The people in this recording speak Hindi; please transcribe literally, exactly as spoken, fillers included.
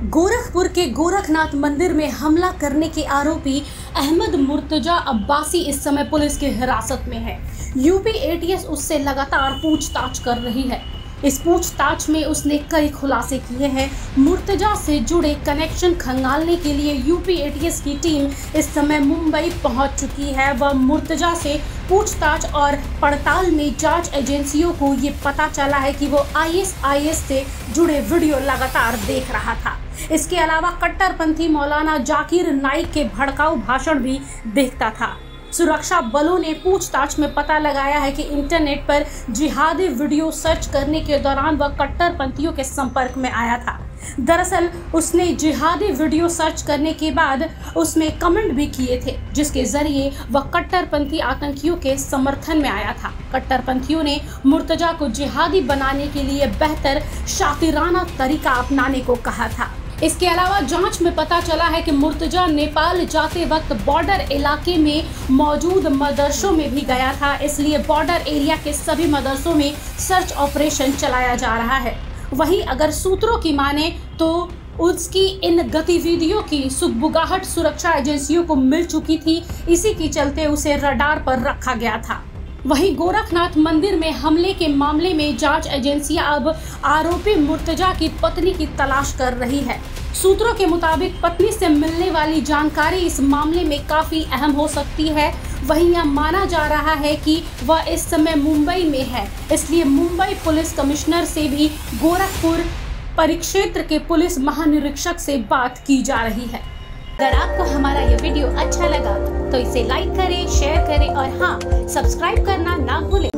गोरखपुर के गोरखनाथ मंदिर में हमला करने के आरोपी अहमद मुर्तजा अब्बासी इस समय पुलिस की हिरासत में है। यूपी एटीएस उससे लगातार पूछताछ कर रही है। इस पूछताछ में उसने कई खुलासे किए हैं। मुर्तजा से जुड़े कनेक्शन खंगालने के लिए यूपी एटीएस की टीम इस समय मुंबई पहुंच चुकी है। वह मुर्तजा से पूछताछ और पड़ताल में जांच एजेंसियों को ये पता चला है कि वो आईएसआईएस से जुड़े वीडियो लगातार देख रहा था। इसके अलावा कट्टरपंथी मौलाना जाकिर नाइक के भड़काऊ भाषण भी देखता था। सुरक्षा बलों ने पूछताछ में पता लगाया है कि इंटरनेट पर जिहादी वीडियो सर्च करने के दौरान वह कट्टरपंथियों के संपर्क में आया था। दरअसल उसने जिहादी वीडियो सर्च करने के बाद उसमें कमेंट भी किए थे, जिसके जरिए वह कट्टरपंथी आतंकियों के समर्थन में आया था। कट्टरपंथियों ने मुर्तजा को जिहादी बनाने के लिए बेहतर शातिराना तरीका अपनाने को कहा था। इसके अलावा जांच में पता चला है कि मुर्तजा नेपाल जाते वक्त बॉर्डर इलाके में मौजूद मदरसों में भी गया था, इसलिए बॉर्डर एरिया के सभी मदरसों में सर्च ऑपरेशन चलाया जा रहा है। वहीं अगर सूत्रों की माने तो उसकी इन गतिविधियों की सुगबुगाहट सुरक्षा एजेंसियों को मिल चुकी थी, इसी के चलते उसे रडार पर रखा गया था। वहीं गोरखनाथ मंदिर में हमले के मामले में जांच एजेंसियां अब आरोपी मुर्तजा की पत्नी की तलाश कर रही है। सूत्रों के मुताबिक पत्नी से मिलने वाली जानकारी इस मामले में काफी अहम हो सकती है। वहीं यह माना जा रहा है कि वह इस समय मुंबई में है, इसलिए मुंबई पुलिस कमिश्नर से भी गोरखपुर परिक्षेत्र के पुलिस महानिरीक्षक से बात की जा रही है। अगर आपको हमारा ये वीडियो अच्छा लगा तो इसे लाइक करें, शेयर करें और हाँ, सब्सक्राइब करना ना भूलें।